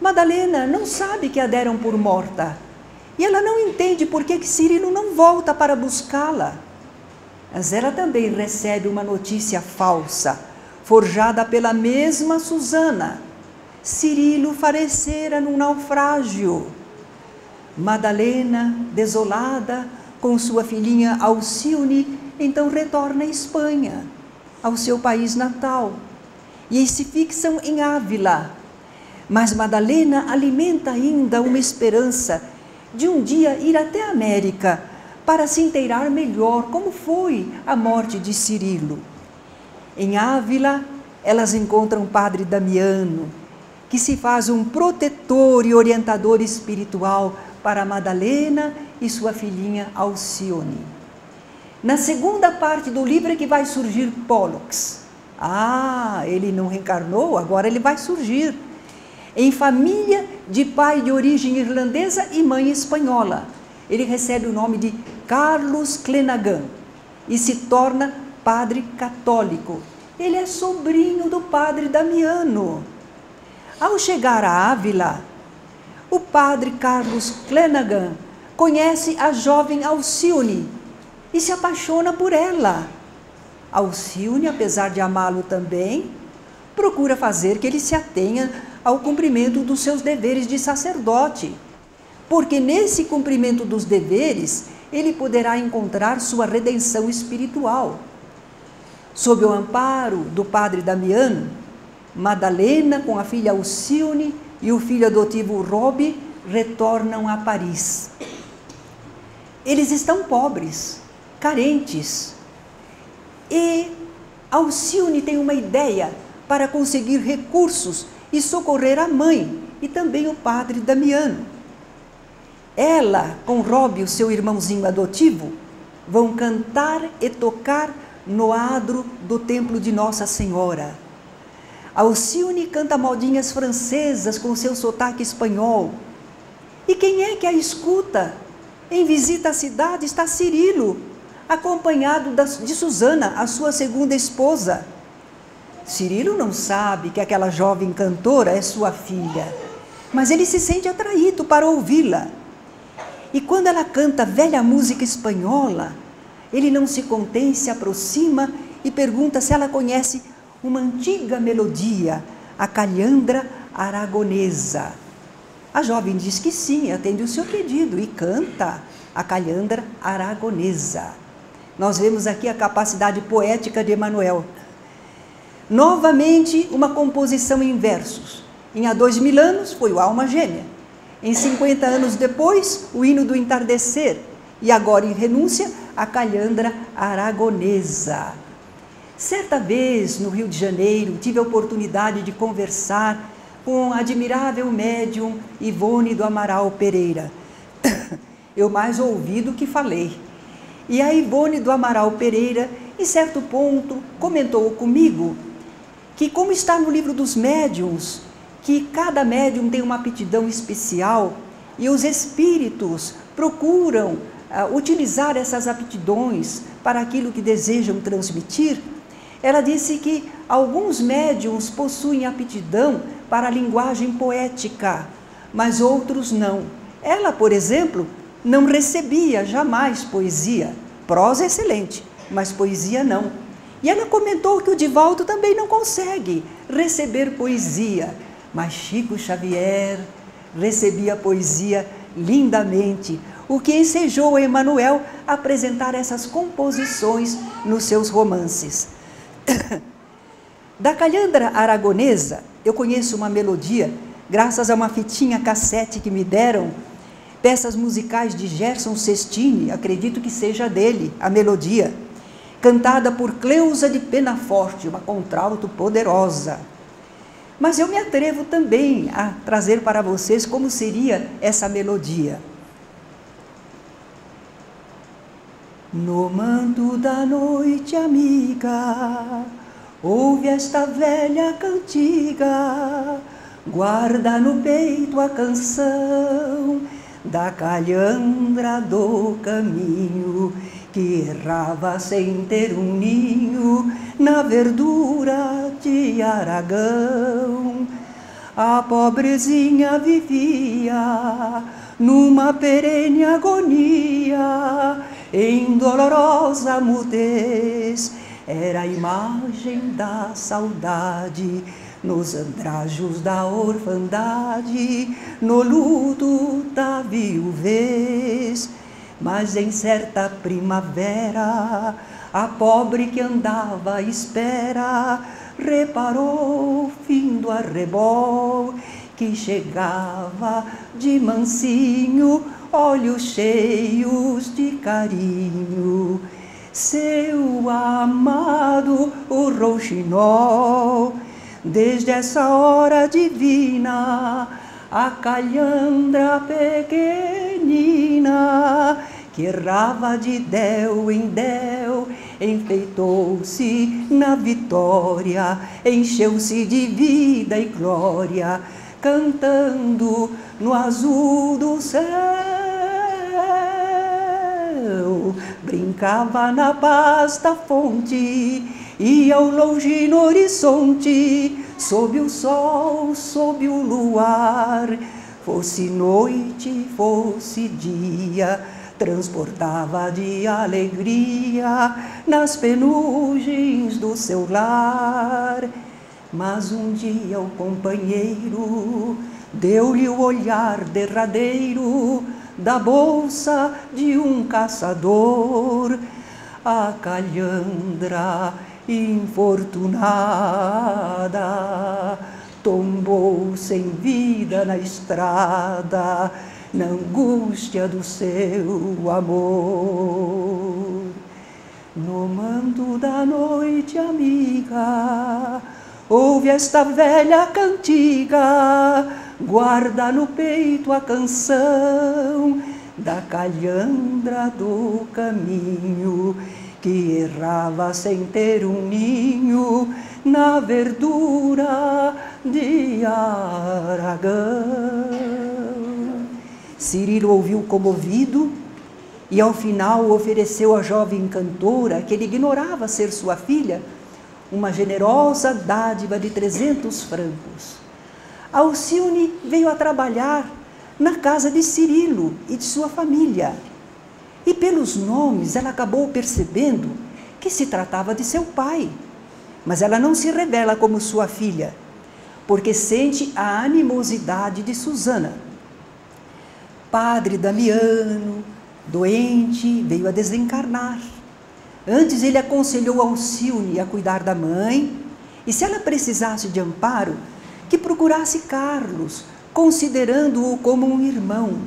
Madalena não sabe que a deram por morta. E ela não entende por que Cirilo não volta para buscá-la. Mas ela também recebe uma notícia falsa, forjada pela mesma Susana. Cirilo falecera num naufrágio. Madalena, desolada, com sua filhinha Alcione, então retorna à Espanha, ao seu país natal. E se fixam em Ávila. Mas Madalena alimenta ainda uma esperança de um dia ir até a América para se inteirar melhor como foi a morte de Cirilo. Em Ávila, elas encontram o padre Damiano, que se faz um protetor e orientador espiritual para Madalena e sua filhinha Alcione. Na segunda parte do livro é que vai surgir Pollux. Ele não reencarnou, agora ele vai surgir. Em família de pai de origem irlandesa e mãe espanhola. Ele recebe o nome de Carlos Clenaghan e se torna padre católico. Ele é sobrinho do padre Damiano. Ao chegar a Ávila, o padre Carlos Clenaghan conhece a jovem Alcione e se apaixona por ela. Alcione, apesar de amá-lo também, procura fazer que ele se atenha ao cumprimento dos seus deveres de sacerdote, porque nesse cumprimento dos deveres ele poderá encontrar sua redenção espiritual. Sob o amparo do padre Damiano, Madalena, com a filha Alcione e o filho adotivo Robi, retornam a Paris. Eles estão pobres, carentes, e Alcione tem uma ideia para conseguir recursos e socorrer a mãe e também o padre Damiano. Ela, com Robi, o seu irmãozinho adotivo, vão cantar e tocar no adro do templo de Nossa Senhora. Alcione canta modinhas francesas com seu sotaque espanhol. E quem é que a escuta? Em visita à cidade está Cirilo, acompanhado de Susana, a sua segunda esposa. Cirilo não sabe que aquela jovem cantora é sua filha, mas ele se sente atraído para ouvi-la. E quando ela canta velha música espanhola, ele não se contém, se aproxima e pergunta se ela conhece uma antiga melodia, a calhandra aragonesa. A jovem diz que sim, atende o seu pedido e canta a calhandra aragonesa. Nós vemos aqui a capacidade poética de Emanuel. Novamente, uma composição em versos. Em Há 2000 anos foi o Alma Gêmea. Em 50 anos depois, o Hino do Entardecer. E agora, em Renúncia, a calhandra aragonesa. Certa vez, no Rio de Janeiro, tive a oportunidade de conversar com a admirável médium Ivone do Amaral Pereira. Eu mais ouvi do que falei. E a Ivone do Amaral Pereira, em certo ponto, comentou comigo que, como está no livro dos médiuns, que cada médium tem uma aptidão especial e os espíritos procuram utilizar essas aptidões para aquilo que desejam transmitir. Ela disse que alguns médiuns possuem aptidão para a linguagem poética, mas outros não. Ela, por exemplo, não recebia jamais poesia. Prosa é excelente, mas poesia não. E ela comentou que o Divaldo também não consegue receber poesia, mas Chico Xavier recebia poesia lindamente, o que ensejou a Emanuel a apresentar essas composições nos seus romances. Da calhandra aragonesa, eu conheço uma melodia, graças a uma fitinha cassete que me deram, peças musicais de Gerson Sestini, acredito que seja dele, a melodia, cantada por Cleusa de Penaforte, uma contralto poderosa. Mas eu me atrevo também a trazer para vocês como seria essa melodia. No manto da noite amiga, ouve esta velha cantiga, guarda no peito a canção da calhandra do caminho, que errava sem ter um ninho na verdura de Aragão. a pobrezinha vivia numa perene agonia, em dolorosa mudez. Era a imagem da saudade, nos andrajos da orfandade, no luto da viuvez. Mas em certa primavera, a pobre que andava à espera, reparou, fim do arrebol, que chegava de mansinho, olhos cheios de carinho, seu amado, o rouxinol. Desde essa hora divina, a calhandra pequenina, que errava de déu em déu, enfeitou-se na vitória, encheu-se de vida e glória, cantando no azul do céu. Brincava na paz da fonte, e ao longe no horizonte, sob o sol, sob o luar, fosse noite, fosse dia, transportava de alegria nas penugens do seu lar. Mas um dia o companheiro deu-lhe o olhar derradeiro da bolsa de um caçador. A calhandra infortunada tombou sem vida na estrada, na angústia do seu amor. No manto da noite amiga, ouve esta velha cantiga, guarda no peito a canção da calhandra do caminho, que errava sem ter um ninho na verdura de Aragão. Cirilo ouviu comovido e ao final ofereceu à jovem cantora, que ele ignorava ser sua filha, uma generosa dádiva de 300 francos. Alcione veio a trabalhar na casa de Cirilo e de sua família. E pelos nomes ela acabou percebendo que se tratava de seu pai. Mas ela não se revela como sua filha, porque sente a animosidade de Susana. Padre Damiano, doente, veio a desencarnar. Antes ele aconselhou Alcione a cuidar da mãe, e se ela precisasse de amparo, que procurasse Carlos, considerando-o como um irmão.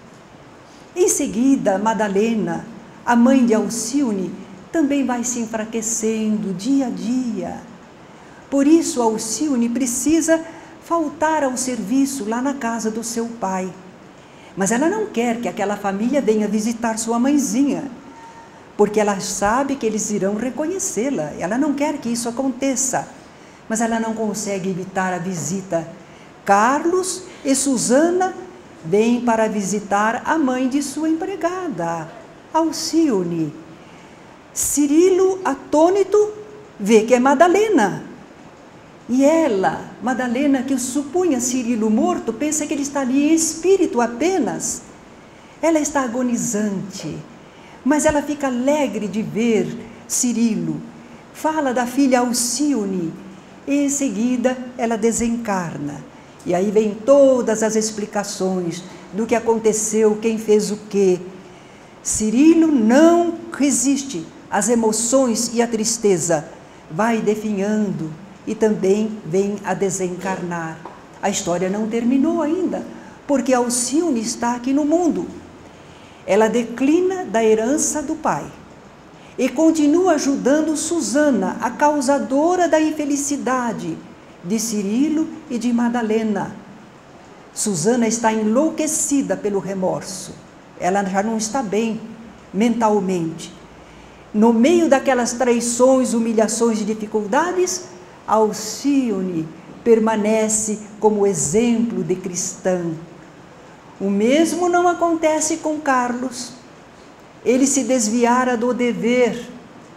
Em seguida, Madalena, a mãe de Alcione, também vai se enfraquecendo dia a dia. Por isso, Alcione precisa faltar ao serviço lá na casa do seu pai. Mas ela não quer que aquela família venha visitar sua mãezinha, porque ela sabe que eles irão reconhecê-la. Ela não quer que isso aconteça, mas ela não consegue evitar a visita. Carlos e Susana vêm para visitar a mãe de sua empregada, Alcione. Cirilo, atônito, vê que é Madalena. E ela, Madalena, que supunha Cirilo morto, pensa que ele está ali em espírito apenas. Ela está agonizante, mas ela fica alegre de ver Cirilo. Fala da filha Alcione e em seguida ela desencarna. E aí vem todas as explicações do que aconteceu, quem fez o quê. Cirilo não resiste às emoções e à tristeza, vai definhando e também vem a desencarnar. A história não terminou ainda, porque Alcione está aqui no mundo. Ela declina da herança do pai e continua ajudando Susana, a causadora da infelicidade de Cirilo e de Madalena. Susana está enlouquecida pelo remorso. Ela já não está bem mentalmente. No meio daquelas traições, humilhações e dificuldades, Alcione permanece como exemplo de cristã. O mesmo não acontece com Carlos. Ele se desviara do dever,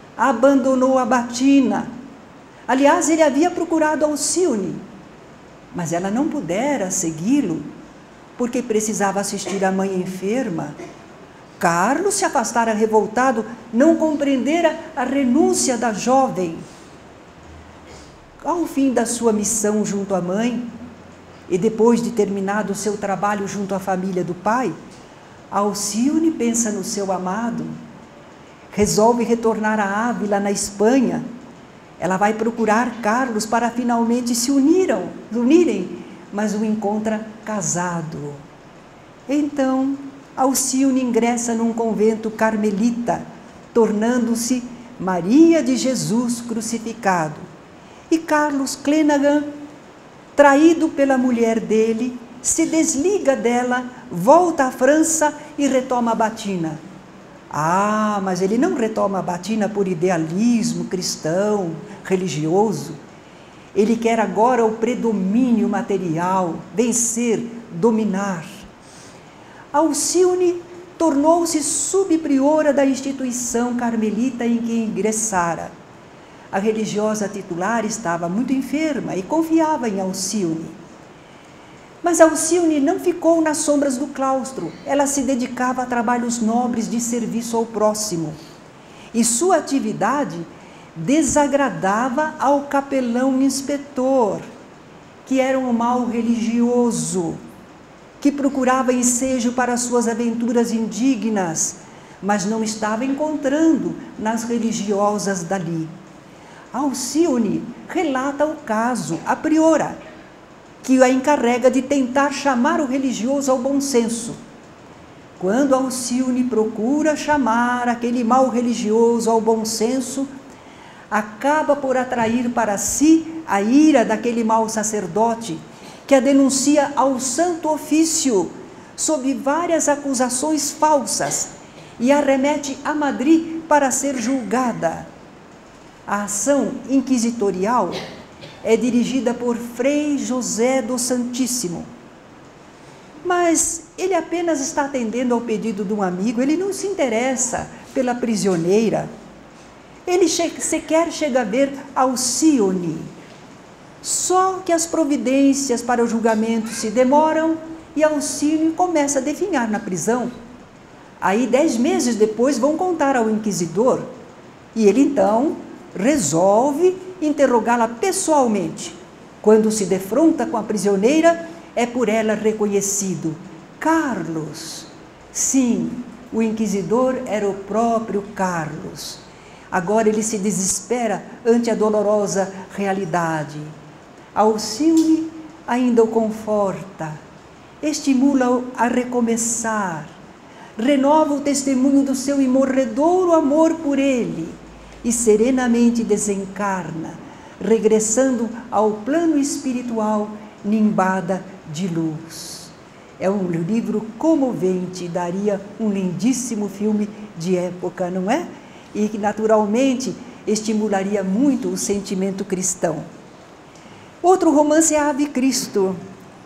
abandonou a batina. Aliás, ele havia procurado Alcione, Mas ela não pudera segui-lo, porque precisava assistir a mãe enferma. Carlos se afastara revoltado, não compreendera a renúncia da jovem. Ao fim da sua missão junto à mãe, e depois de terminado o seu trabalho junto à família do pai, Alcione pensa no seu amado, resolve retornar a Ávila, na Espanha. Ela vai procurar Carlos para finalmente se unirem, mas o encontra casado. Então, Alcione ingressa num convento carmelita, tornando-se Maria de Jesus crucificado. E Carlos Clenaghan, traído pela mulher dele, se desliga dela, volta à França e retoma a batina. Ah, mas ele não retoma a batina por idealismo cristão, religioso. Ele quer agora o predomínio material, vencer, dominar. Alcione tornou-se subpriora da instituição carmelita em que ingressara. A religiosa titular estava muito enferma e confiava em Alcione. Mas Alcione não ficou nas sombras do claustro. Ela se dedicava a trabalhos nobres de serviço ao próximo. E sua atividade desagradava ao capelão inspetor, que era um mau religioso, que procurava ensejo para suas aventuras indignas, mas não estava encontrando nas religiosas dali. Alcione relata o caso à priora, que a encarrega de tentar chamar o religioso ao bom senso. Quando Alcione procura chamar aquele mau religioso ao bom senso, acaba por atrair para si a ira daquele mau sacerdote, que a denuncia ao Santo Ofício, sob várias acusações falsas, e a remete a Madrid para ser julgada. A ação inquisitorial é dirigida por Frei José do Santíssimo. Mas ele apenas está atendendo ao pedido de um amigo, ele não se interessa pela prisioneira. Ele sequer chega a ver Alcione. Só que as providências para o julgamento se demoram e Alcione começa a definhar na prisão. Aí 10 meses depois vão contar ao inquisidor e ele então resolve interrogá-la pessoalmente. Quando se defronta com a prisioneira, é por ela reconhecido: Carlos. Sim, o inquisidor era o próprio Carlos. Agora ele se desespera ante a dolorosa realidade. Alcione ainda o conforta, estimula-o a recomeçar, renova o testemunho do seu imorredouro amor por ele e serenamente desencarna, regressando ao plano espiritual nimbada de luz. É um livro comovente, daria um lindíssimo filme de época, não é? E que naturalmente estimularia muito o sentimento cristão. Outro romance é Ave Cristo.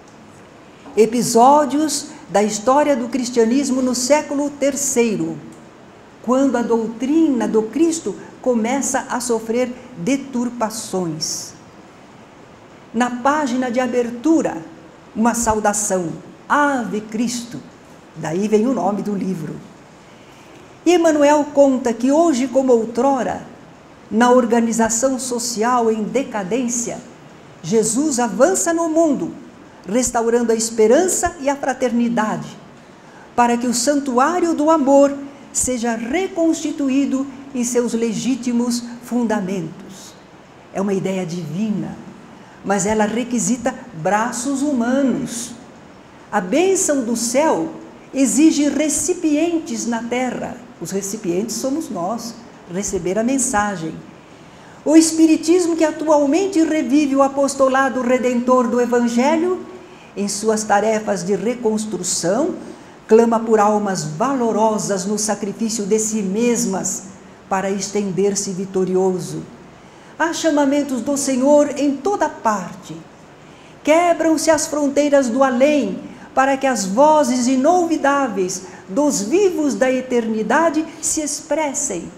Episódios da história do cristianismo no século III, quando a doutrina do Cristo começa a sofrer deturpações. Na página de abertura, uma saudação: Ave Cristo. Daí vem o nome do livro. E Emmanuel conta que hoje, como outrora, na organização social em decadência, Jesus avança no mundo, restaurando a esperança e a fraternidade, para que o santuário do amor seja reconstituído em seus legítimos fundamentos. É uma ideia divina, mas ela requisita braços humanos. A bênção do céu exige recipientes na terra. Os recipientes somos nós, receber a mensagem. O Espiritismo, que atualmente revive o apostolado redentor do Evangelho, em suas tarefas de reconstrução, clama por almas valorosas no sacrifício de si mesmas para estender-se vitorioso. Há chamamentos do Senhor em toda parte. Quebram-se as fronteiras do além para que as vozes inolvidáveis dos vivos da eternidade se expressem,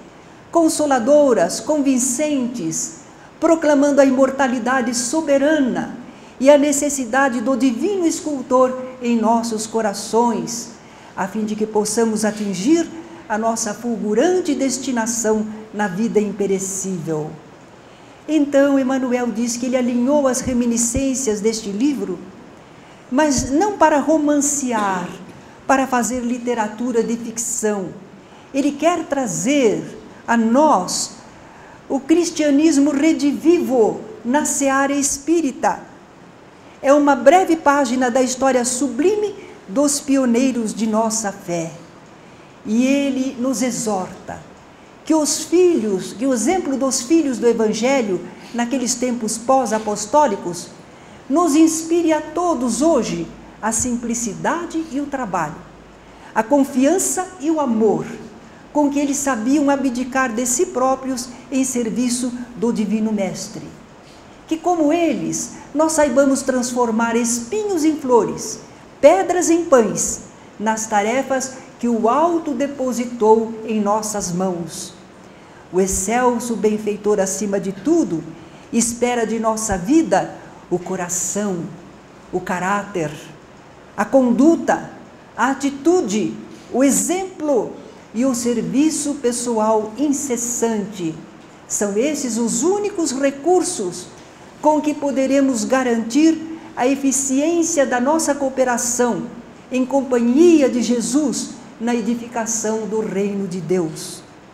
consoladoras, convincentes, proclamando a imortalidade soberana e a necessidade do divino escultor em nossos corações, a fim de que possamos atingir a nossa fulgurante destinação na vida imperecível. Então, Emmanuel diz que ele alinhou as reminiscências deste livro, mas não para romancear, para fazer literatura de ficção. Ele quer trazer a nós o cristianismo redivivo na seara espírita. É uma breve página da história sublime dos pioneiros de nossa fé. E ele nos exorta que o exemplo dos filhos do Evangelho, naqueles tempos pós-apostólicos, nos inspire a todos hoje a simplicidade e o trabalho, a confiança e o amor, com que eles sabiam abdicar de si próprios em serviço do Divino Mestre. Que, como eles, nós saibamos transformar espinhos em flores, pedras em pães, nas tarefas que o Alto depositou em nossas mãos. O excelso benfeitor, acima de tudo, espera de nossa vida o coração, o caráter, a conduta, a atitude, o exemplo e o serviço pessoal incessante. São esses os únicos recursos com que poderemos garantir a eficiência da nossa cooperação em companhia de Jesus na edificação do reino de Deus.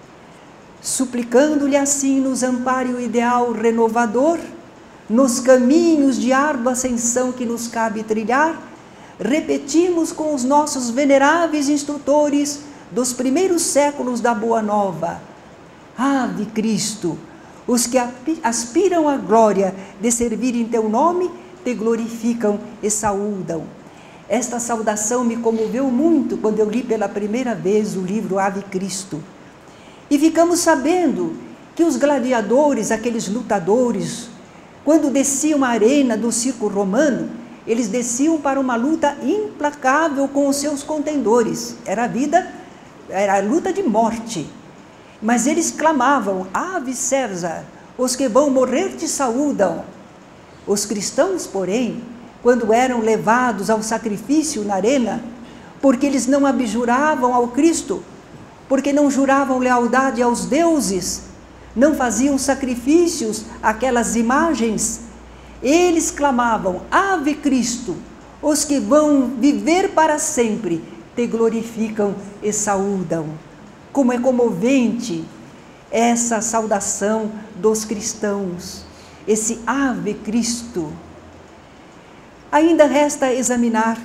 Suplicando-lhe assim nos ampare o ideal renovador, nos caminhos de árdua ascensão que nos cabe trilhar, repetimos com os nossos veneráveis instrutores dos primeiros séculos da Boa Nova: Ave Cristo, os que aspiram à glória de servir em teu nome, te glorificam e saúdam. Esta saudação me comoveu muito quando eu li pela primeira vez o livro Ave Cristo. E ficamos sabendo que os gladiadores, aqueles lutadores, quando desciam a arena do circo romano, eles desciam para uma luta implacável com os seus contendores. Era a luta de morte. Mas eles clamavam: Ave César, os que vão morrer te saúdam. Os cristãos, porém, quando eram levados ao sacrifício na arena, porque eles não abjuravam ao Cristo, porque não juravam lealdade aos deuses, não faziam sacrifícios àquelas imagens, eles clamavam: Ave Cristo, os que vão viver para sempre, te glorificam e saúdam. Como é comovente essa saudação dos cristãos, esse Ave Cristo. Ainda resta examinar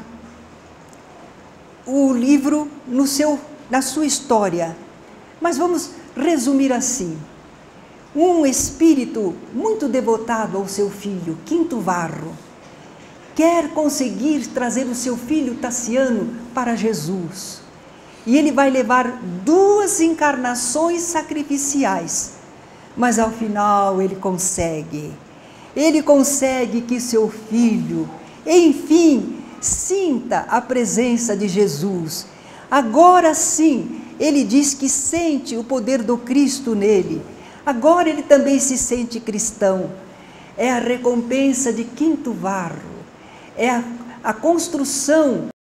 o livro na sua história, mas vamos resumir assim. Um espírito muito devotado ao seu filho, Quinto Varro, quer conseguir trazer o seu filho Tassiano para Jesus. E ele vai levar 2 encarnações sacrificiais, mas ao final ele consegue. Ele consegue que seu filho, enfim, sinta a presença de Jesus. Agora sim, ele diz que sente o poder do Cristo nele. Agora ele também se sente cristão. É a recompensa de Quinto Varro. É a construção